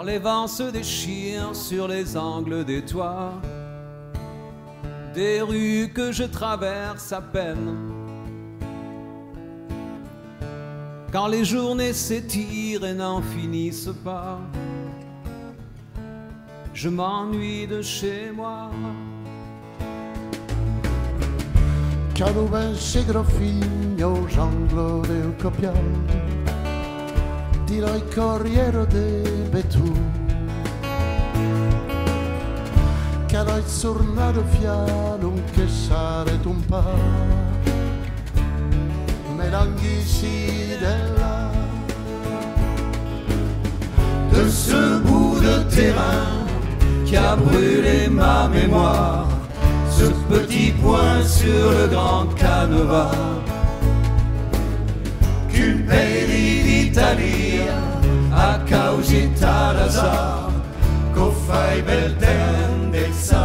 les vents se déchirent sur les angles des toits, des rues que je traverse à peine, quand les journées s'étirent et n'en finissent pas, je m'ennuie de chez moi. Quando vence grofigno gianglo del copiano, tiro il corriere de Betù, cado il sornato fiano che sare un pa, mélancolie de là. De ce bout de terrain qui a brûlé ma mémoire, ce petit point sur le grand canevas, qu'une pays d'Italia a causita l'azar, qu'o fai bel tendezza,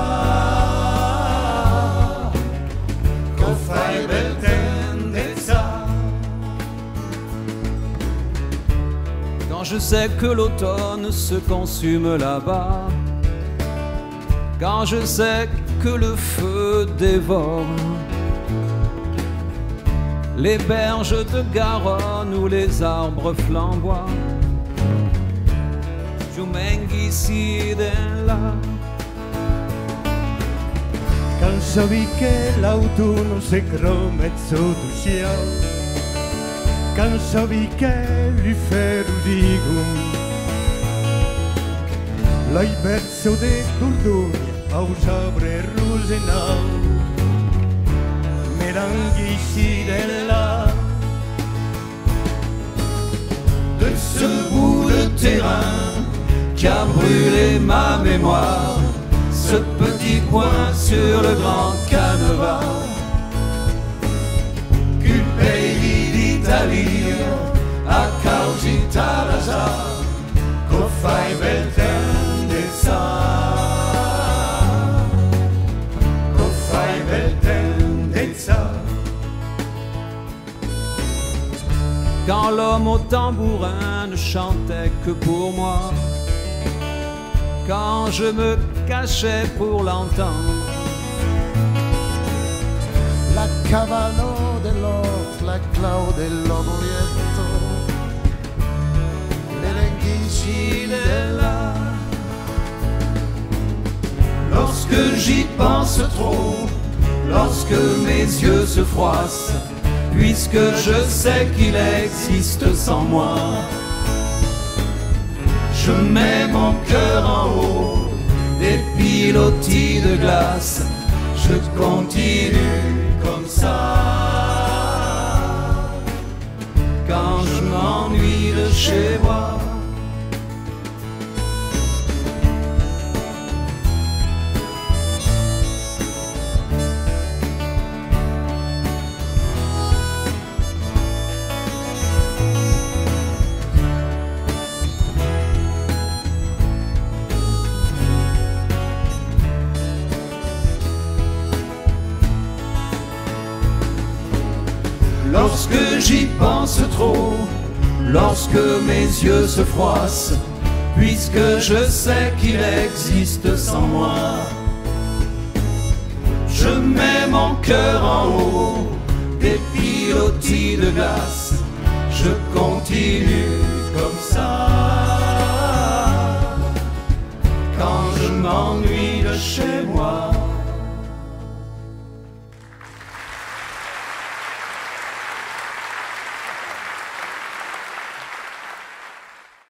qu'o fai bel tendezza. Quand je sais que l'automne se consume là-bas, quand je sais que le feu dévore les berges de Garonne où les arbres flamboient, Giumenghi là. Quand savi che l'autunno si mezzo du ciel, quand savi che l'ufero digum, l'hai verso de Dordogne au sabre rosenal, mélancolie de là. De ce bout de terrain qui a brûlé ma mémoire, ce petit point sur le grand canevas, qu'une pays d'Italie a causita l'azar, qu'o fai bel tendezza, qu'o fai bel tendezza. Quand l'homme au tambourin ne chantait que pour moi, quand je me cachais pour l'entendre, La cavallo dell'ot, la clau dell'ovoletto, mélancolie de là. Lorsque j'y pense trop, lorsque mes yeux se froissent, puisque je sais qu'il existe sans moi, je mets mon cœur en haut des pilotis de glace, je continue comme ça. Quand je m'ennuie de chez moi, lorsque j'y pense trop, lorsque mes yeux se froissent, puisque je sais qu'il existe sans moi, je mets mon cœur en haut des pilotis de glace, je continue